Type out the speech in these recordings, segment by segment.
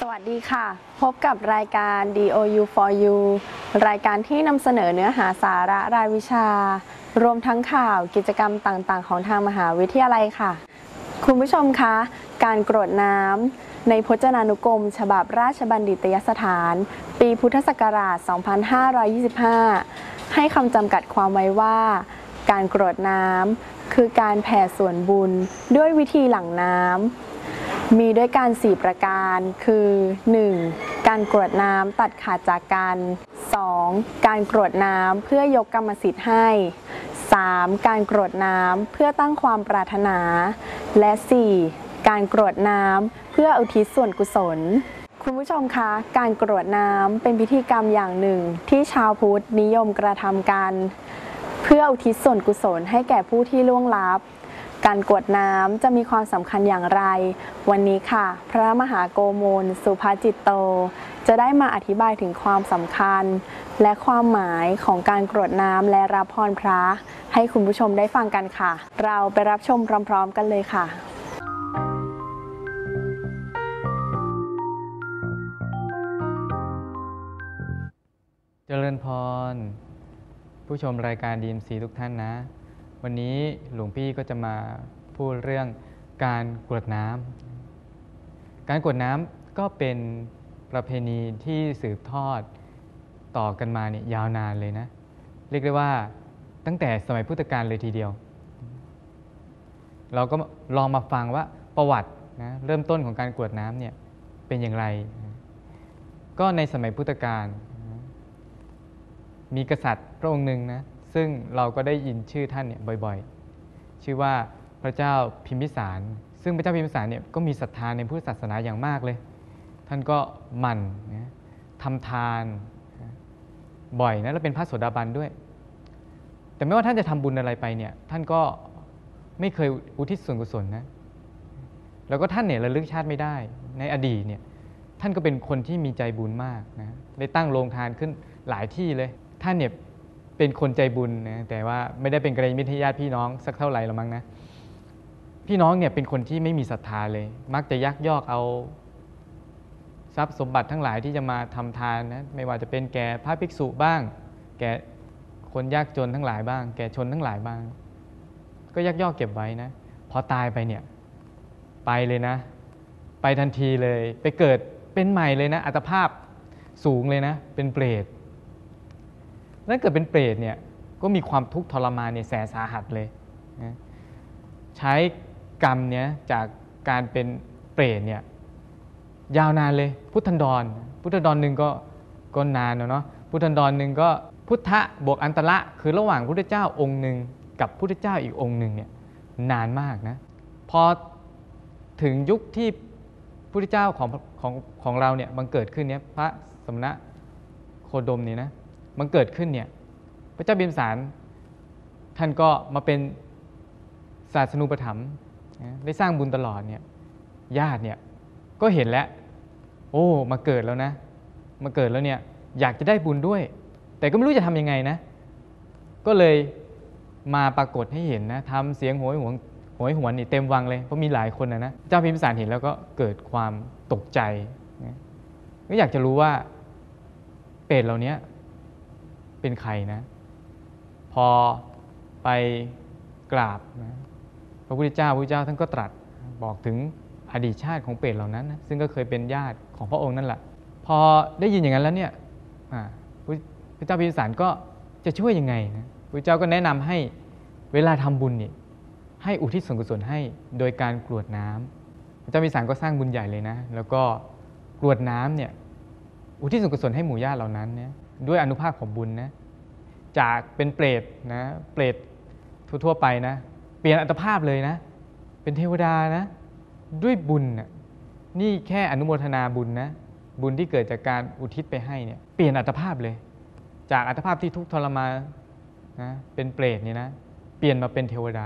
วัสดีค่ะพบกับรายการ DOU for You รายการที่นำเสนอเนื้อหาสาระรายวิชารวมทั้งข่าวกิจกรรมต่างๆของทางมหาวิทยาลัยค่ะคุณผู้ชมคะการกรวดน้ำในพจนานุกรมฉบับราชบัณฑิตยสถานปีพุทธศักราช 2525 ให้คำจำกัดความไว้ว่าการกรวดน้ำคือการแผ่ส่วนบุญด้วยวิธีหลั่งน้ำมีด้วยกัน4ประการคือ 1. การกรวดน้ำตัดขาดจากกัน 2. การกรวดน้ำเพื่อยกกรรมสิทธิ์ให้ 3. การกรวดน้ำเพื่อตั้งความปรารถนา และ 4. การกรวดน้ำเพื่ออุทิศส่วนกุศลคุณผู้ชมคะการกรวดน้ำเป็นพิธีกรรมอย่างหนึ่งที่ชาวพุทธนิยมกระทำกันเพื่ออุทิศส่วนกุศลให้แก่ผู้ที่ล่วงลับการกรวดน้ำจะมีความสำคัญอย่างไรวันนี้ค่ะพระมหาโกมลสุภจิตโตจะได้มาอธิบายถึงความสำคัญและความหมายของการกรวดน้ำและรับพรพระให้คุณผู้ชมได้ฟังกันค่ะเราไปรับชมพร้อมๆกันเลยค่ะเจริญพรผู้ชมรายการ DMC ทุกท่านนะวันนี้หลวงพี่ก็จะมาพูดเรื่องการกรวดน้ำการกรวดน้ำก็เป็นประเพณีที่สืบทอดต่อกันมาเนี่ยยาวนานเลยนะเรียกได้ว่าตั้งแต่สมัยพุทธกาลเลยทีเดียวเราก็ลองมาฟังว่าประวัตินะเริ่มต้นของการกรวดน้ำเนี่ยเป็นอย่างไรก็ในสมัยพุทธกาลมีกษัตริย์พระองค์หนึ่งนะซึ่งเราก็ได้ยินชื่อท่านเนี่ยบ่อยๆชื่อว่าพระเจ้าพิมพิสารซึ่งพระเจ้าพิมพิสารเนี่ยก็มีศรัทธาในพุทธศาสนาอย่างมากเลยท่านก็หมั่นนะทำทานบ่อยนะแล้วเป็นพระโสดาบันด้วยแต่ไม่ว่าท่านจะทำบุญอะไรไปเนี่ยท่านก็ไม่เคยอุทิศส่วนกุศลนะแล้วก็ท่านเนี่ยระลึกชาติไม่ได้ในอดีตเนี่ยท่านก็เป็นคนที่มีใจบุญมากนะได้ตั้งโรงทานขึ้นหลายที่เลยท่านเนี่ยเป็นคนใจบุญนะแต่ว่าไม่ได้เป็นกัลยาณมิตรญาติพี่น้องสักเท่าไหร่หรอกมั้งนะพี่น้องเนี่ยเป็นคนที่ไม่มีศรัทธาเลยมักจะยักยอกเอาทรัพย์สมบัติทั้งหลายที่จะมาทำทานนะไม่ว่าจะเป็นแก่พระภิกษุบ้างแก่คนยากจนทั้งหลายบ้างแก่ชนทั้งหลายบ้างก็ยักยอกเก็บไว้นะพอตายไปเนี่ยไปเลยนะไปทันทีเลยไปเกิดเป็นใหม่เลยนะอัตภาพสูงเลยนะเป็นเปรตถ้าเกิดเป็นเปรตเนี่ยก็มีความทุกข์ทรมานเนี่ยแสนสาหัสเลยนะใช้กรรมเนี่ยจากการเป็นเปรตเนี่ยยาวนานเลยพุทธันดรหนึ่งก็นานเนาะพุทธันดรหนึ่งก็พุทธะบวกอันตระคือระหว่างพุทธเจ้าองค์หนึ่งกับพุทธเจ้าอีกองค์หนึ่งเนี่ยนานมากนะพอถึงยุคที่พุทธเจ้าของเราเนี่ยบังเกิดขึ้นเนี่ยพระสมณะโคดมเนี่ยนะมันเกิดขึ้นเนี่ยพระเจ้าพิมพิสารท่านก็มาเป็นศาสนูปถัมภ์ได้สร้างบุญตลอดเนี่ยญาติเนี่ยก็เห็นแล้วโอ้มาเกิดแล้วนะมาเกิดแล้วเนี่ยอยากจะได้บุญด้วยแต่ก็ไม่รู้จะทำยังไงนะก็เลยมาปรากฏให้เห็นนะทำเสียงโหยหวนนี่เต็มวังเลยเพราะมีหลายคนนะเจ้าพิมพิสารเห็นแล้วก็เกิดความตกใจก็อยากจะรู้ว่าเปรตเหล่านี้เป็นใครนะพอไปกราบนะพระพุทธเจ้าท่านก็ตรัสบอกถึงอดีตชาติของเปรตเหล่านั้นนะซึ่งก็เคยเป็นญาติของพระองค์นั่นแหละพอได้ยินอย่างนั้นแล้วเนี่ยพระเจ้าพิมพิสารก็จะช่วยยังไงนะพระเจ้าก็แนะนำให้เวลาทำบุญนี่ให้อุทิศส่วนกุศลให้โดยการกรวดน้ำพระเจ้าพิมพิสารก็สร้างบุญใหญ่เลยนะแล้วก็กรวดน้ำเนี่ยอุทิศส่วนกุศลให้หมู่ญาติเหล่านั้นเนี่ยด้วยอานุภาพของบุญนะจากเป็นเปรตนะเปรตทั่วไปนะเปลี่ยนอัตภาพเลยนะเป็นเทวดานะด้วยบุญนะนี่แค่อนุโมทนาบุญนะบุญที่เกิดจากการอุทิศไปให้เนี่ยเปลี่ยนอัตภาพเลยจากอัตภาพที่ทุกข์ทรมานนะเป็นเปรตนี่นะเปลี่ยนมาเป็นเทวดา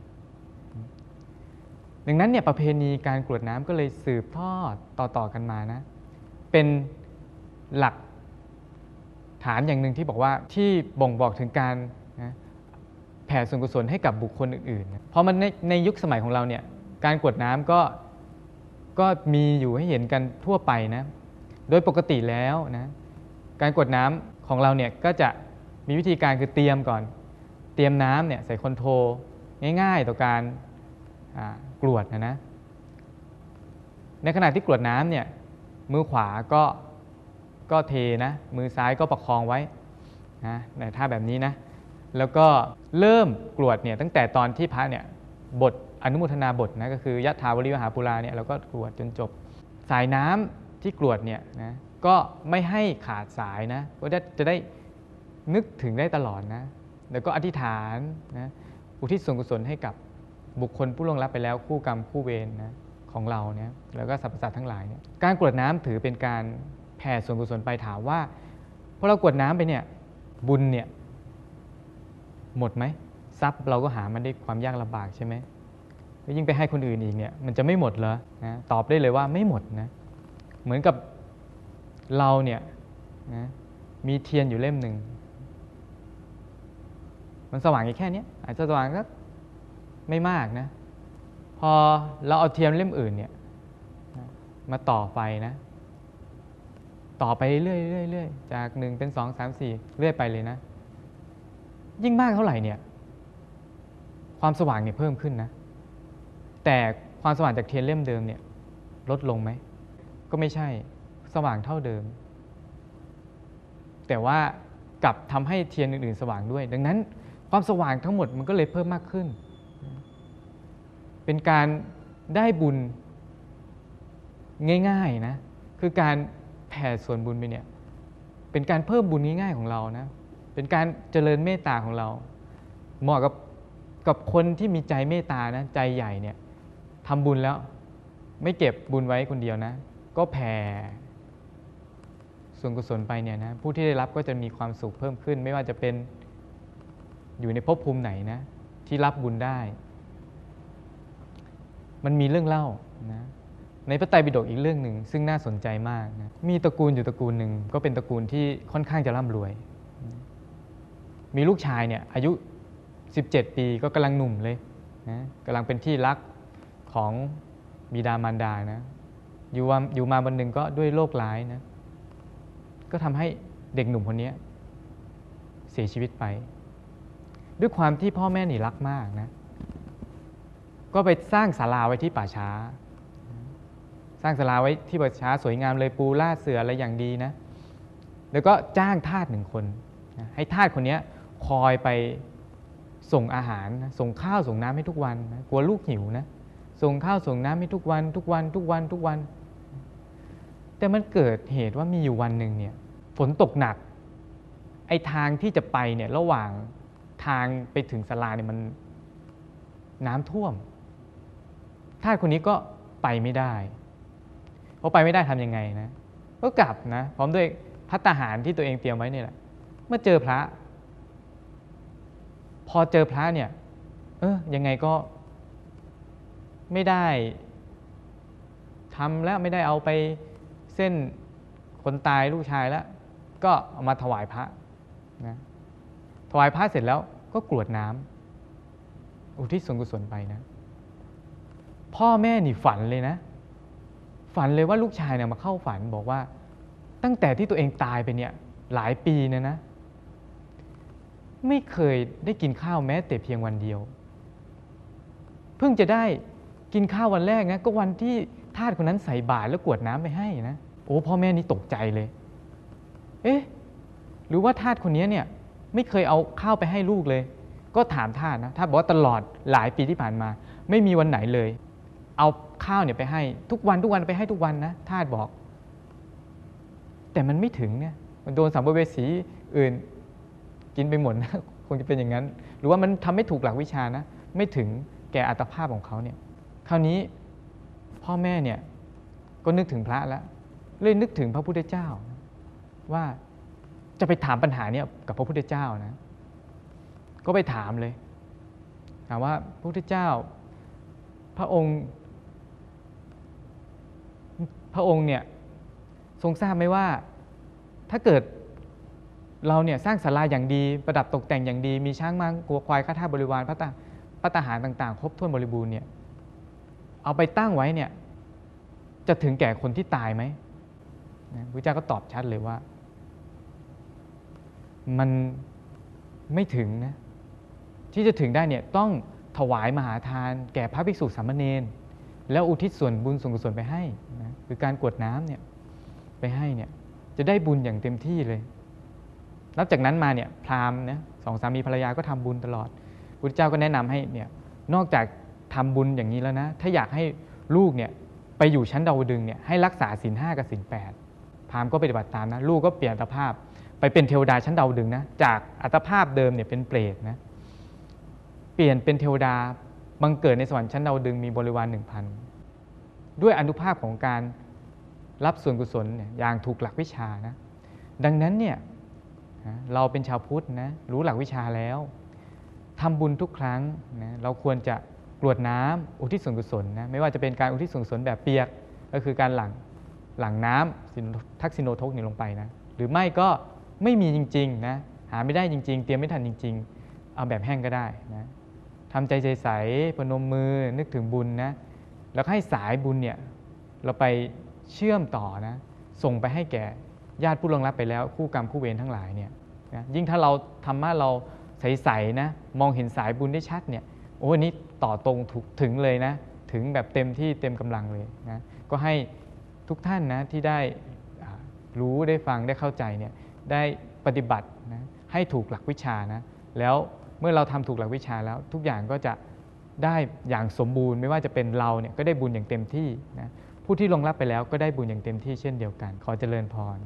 ดังนั้นเนี่ยประเพณีการกรวดน้ำก็เลยสืบทอดต่อกันมานะเป็นหลักฐานอย่างหนึ่งที่บอกว่าที่บ่งบอกถึงการนะแผ่ส่วนกุศลให้กับบุคคลอื่นๆเพราะมันในยุคสมัยของเราเนี่ยการกรวดน้ำก็ก็มีอยู่ให้เห็นกันทั่วไปนะโดยปกติแล้วนะการกรวดน้ำของเราเนี่ยก็จะมีวิธีการคือเตรียมก่อนเตรียมน้ำเนี่ยใส่คอนโทรง่ายๆต่อการกรวดนะในขณะที่กรวดน้ำเนี่ยมือขวาก็เทนะมือซ้ายก็ประคองไว้นะในท่าแบบนี้นะแล้วก็เริ่มกรวดเนี่ยตั้งแต่ตอนที่พระเนี่ยบทอนุโมทนาบทนะก็คือยะถาวริวหาปุราเนี่ยเราก็กรวดจนจบสายน้ำที่กรวดเนี่ยนะก็ไม่ให้ขาดสายนะก็จะได้นึกถึงได้ตลอดนะแล้วก็อธิษฐานนะอุทิศส่วนกุศลให้กับบุคคลผู้ล่วงลับไปแล้วคู่กรรมคู่เวรนะของเราเนี่ยแล้วก็สรรพสัตว์ทั้งหลายเนี่ยการกรวดน้ำถือเป็นการแผ่ส่วนกุศลไปถามว่าพอเรากรวดน้ำไปเนี่ยบุญเนี่ยหมดไหมทรัพย์เราก็หามันด้วยความยากลำบากใช่ไหมแล้วยิ่งไปให้คนอื่นอีกเนี่ยมันจะไม่หมดเหรอนะตอบได้เลยว่าไม่หมดนะเหมือนกับเราเนี่ยนะมีเทียนอยู่เล่มหนึ่งมันสว่างแค่นี้อาจจะสว่างก็ไม่มากนะพอเราเอาเทียนเล่มอื่นเนี่ยมาต่อไฟนะต่อไปเรื่อยๆจาก1เป็น2 3 4เรื่อยไปเลยนะยิ่งมากเท่าไหร่เนี่ยความสว่างเนี่ยเพิ่มขึ้นนะแต่ความสว่างจากเทียนเล่มเดิมเนี่ยลดลงไหมก็ไม่ใช่สว่างเท่าเดิมแต่ว่ากลับทำให้เทียนอื่นๆสว่างด้วยดังนั้นความสว่างทั้งหมดมันก็เลยเพิ่มมากขึ้นเป็นการได้บุญง่ายๆนะคือการแผ่ส่วนบุญไปเนี่ยเป็นการเพิ่มบุญง่ายๆของเรานะเป็นการเจริญเมตตาของเราเหมาะกับคนที่มีใจเมตตานะใจใหญ่เนี่ยทำบุญแล้วไม่เก็บบุญไว้คนเดียวนะก็แผ่ส่วนกุศลไปเนี่ยนะผู้ที่ได้รับก็จะมีความสุขเพิ่มขึ้นไม่ว่าจะเป็นอยู่ในภพภูมิไหนนะที่รับบุญได้มันมีเรื่องเล่านะในพระไตรปิฎกอีกเรื่องหนึ่งซึ่งน่าสนใจมากนะมีตระกูลอยู่ตระกูลหนึ่งก็เป็นตระกูลที่ค่อนข้างจะร่ำรวยมีลูกชายเนี่ยอายุ17 ปีก็กำลังหนุ่มเลยนะกำลังเป็นที่รักของบิดามารดานะอยู่มาวันหนึ่งก็ด้วยโรคร้ายนะก็ทำให้เด็กหนุ่มคนนี้เสียชีวิตไปด้วยความที่พ่อแม่นี่รักมากนะก็ไปสร้างศาลาไว้ที่ป่าช้าสร้างศาลาไว้ที่ป่าช้าสวยงามเลยปูลาดเสื่ออะไรอย่างดีนะแล้วก็จ้างทาส1 คนนะให้ทาสคนนี้คอยไปส่งอาหารนะส่งข้าวส่งน้ำให้ทุกวันนะกลัวลูกหิวนะส่งข้าวส่งน้ำให้ทุกวันแต่มันเกิดเหตุว่ามีอยู่วันหนึ่งเนี่ยฝนตกหนักไอ้ทางที่จะไปเนี่ยระหว่างทางไปถึงศาลาเนี่ยมันน้ำท่วมทาสคนนี้ก็ไปไม่ได้พอไปไม่ได้ทำยังไงนะก็กลับนะพร้อมด้วยภัตตาหารที่ตัวเองเตรียมไว้นี่แหละเมื่อเจอพระพอเจอพระเนี่ยยังไงก็ไม่ได้ทำแล้วไม่ได้เอาไปเส้นคนตายลูกชายแล้วก็เอามาถวายพระนะถวายพระเสร็จแล้วก็กรวดน้ำอุทิศส่วนกุศลไปนะพ่อแม่นี่ฝันเลยนะฝันเลยว่าลูกชายเนี่ยมาเข้าฝันบอกว่าตั้งแต่ที่ตัวเองตายไปเนี่ยหลายปีเนี่ยนะไม่เคยได้กินข้าวแม้แต่เพียงวันเดียวเพิ่งจะได้กินข้าววันแรกนะก็วันที่ทาสคนนั้นใส่บาตรแล้วกรวดน้ำไปให้นะโอ้พ่อแม่นี่ตกใจเลยหรือว่าทาสคนนี้เนี่ยไม่เคยเอาข้าวไปให้ลูกเลยก็ถามทาสนะทาสบอกว่าตลอดหลายปีที่ผ่านมาไม่มีวันไหนเลยเอาข้าวเนี่ยไปให้ทุกวันไปให้ทุกวันนะทาสบอกแต่มันไม่ถึงเนี่ยมันโดนสัมภเวสีอื่นกินไปหมดนะคงจะเป็นอย่างนั้นหรือว่ามันทำไม่ถูกหลักวิชานะไม่ถึงแก่อัตภาพของเขาเนี่ยคราวนี้พ่อแม่เนี่ยก็นึกถึงพระแล้วเลยนึกถึงพระพุทธเจ้าว่าจะไปถามปัญหาเนี่ยกับพระพุทธเจ้านะก็ไปถามเลยถามว่าพระพุทธเจ้าพระองค์เนี่ยทรงทราบไหมว่าถ้าเกิดเราเนี่ยสร้างศาลาอย่างดีประดับตกแต่งอย่างดีมีช้างม้าวัวควายข้าทาสบริวารภัตตาหารต่างๆครบถ้วนบริบูรณ์เนี่ยเอาไปตั้งไว้เนี่ยจะถึงแก่คนที่ตายไหมพระเจ้าก็ตอบชัดเลยว่ามันไม่ถึงนะที่จะถึงได้เนี่ยต้องถวายมหาทานแก่พระภิกษุสามเณรแล้วอุทิศส่วนบุญส่วนกุศลไปให้นะคือการกรวดน้ำเนี่ยไปให้เนี่ยจะได้บุญอย่างเต็มที่เลยนับจากนั้นมาเนี่ยพราหมณ์นะสองสามีภรรยาก็ทำบุญตลอดพุทธเจ้าก็แนะนำให้เนี่ยนอกจากทำบุญอย่างนี้แล้วนะถ้าอยากให้ลูกเนี่ยไปอยู่ชั้นดาวดึงส์เนี่ยให้รักษาศีล 5กับศีล 8พราหมณ์ก็ปฏิบัติตามนะลูกก็เปลี่ยนอัตภาพไปเป็นเทวดาชั้นดาวดึงส์นะจากอัตภาพเดิมเนี่ยเป็นเปรตนะเปลี่ยนเป็นเทวดาบังเกิดในสวรรค์ชั้นดาวดึงส์มีบริวาร 1,000 ด้วยอานุภาพของการรับส่วนกุศลเนี่ยอย่างถูกหลักวิชานะดังนั้นเนี่ยเราเป็นชาวพุทธนะรู้หลักวิชาแล้วทำบุญทุกครั้งนะเราควรจะกรวดน้ำอุทิศส่วนกุศลนะไม่ว่าจะเป็นการอุทิศส่วนกุศลแบบเปียกก็คือการหลั่งน้ำทักษิโนทกนี่ลงไปนะหรือไม่ก็ไม่มีจริงๆนะหาไม่ได้จริงๆเตรียมไม่ทันจริงๆเอาแบบแห้งก็ได้นะทำใจใสๆพนมมือนึกถึงบุญนะแล้วให้สายบุญเนี่ยเราไปเชื่อมต่อนะส่งไปให้แก่ญาติผู้ล่วงลับไปแล้วคู่กรรมคู่เวรทั้งหลายเนี่ยนะยิ่งถ้าเราทำมาเราใสๆนะมองเห็นสายบุญได้ชัดเนี่ยโอ้นี่ต่อตรงถึงเลยนะถึงแบบเต็มที่เต็มกำลังเลยนะก็ให้ทุกท่านนะที่ได้รู้ได้ฟังได้เข้าใจเนี่ยได้ปฏิบัตินะให้ถูกหลักวิชานะแล้วเมื่อเราทำถูกหลักวิชาแล้วทุกอย่างก็จะได้อย่างสมบูรณ์ไม่ว่าจะเป็นเราเนี่ยก็ได้บุญอย่างเต็มที่นะผู้ที่ล่วงลับไปแล้วก็ได้บุญอย่างเต็มที่เช่นเดียวกันขอเจริญพร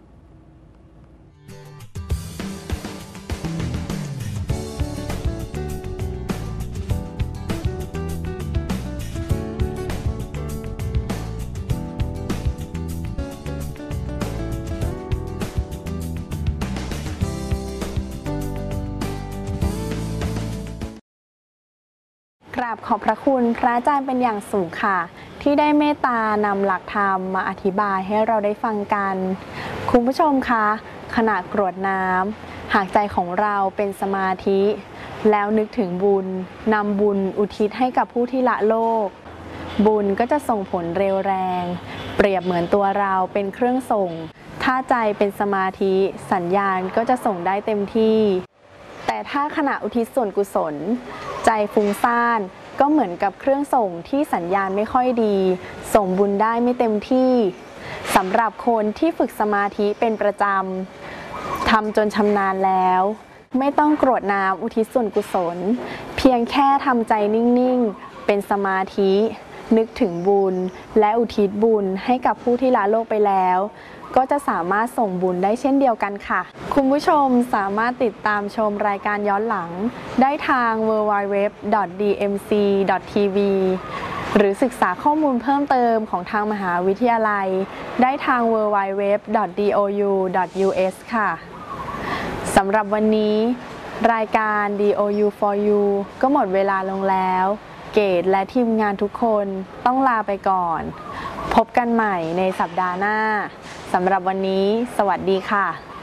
กราบขอบพระคุณพระอาจารย์เป็นอย่างสูงค่ะที่ได้เมตตานำหลักธรรมมาอธิบายให้เราได้ฟังกันคุณผู้ชมคะขณะกรวดน้ำหากใจของเราเป็นสมาธิแล้วนึกถึงบุญนำบุญอุทิศให้กับผู้ที่ละโลกบุญก็จะส่งผลเร็วแรงเปรียบเหมือนตัวเราเป็นเครื่องส่งถ้าใจเป็นสมาธิสัญญาณก็จะส่งได้เต็มที่แต่ถ้าขณะอุทิศส่วนกุศลใจฟุ้งซ่านก็เหมือนกับเครื่องส่งที่สัญญาณไม่ค่อยดีส่งบุญได้ไม่เต็มที่สำหรับคนที่ฝึกสมาธิเป็นประจำทำจนชำนาญแล้วไม่ต้องกรวดน้ำอุทิศส่วนกุศลเพียงแค่ทำใจนิ่งๆเป็นสมาธินึกถึงบุญและอุทิศบุญให้กับผู้ที่ละโลกไปแล้วก็จะสามารถส่งบุญได้เช่นเดียวกันค่ะคุณผู้ชมสามารถติดตามชมรายการย้อนหลังได้ทาง www.dmc.tv หรือศึกษาข้อมูลเพิ่มเติมของทางมหาวิทยาลัยได้ทาง www.dou.us ค่ะสำหรับวันนี้รายการ DOU for You ก็หมดเวลาลงแล้วเกตและทีมงานทุกคนต้องลาไปก่อนพบกันใหม่ในสัปดาห์หน้าสำหรับวันนี้สวัสดีค่ะ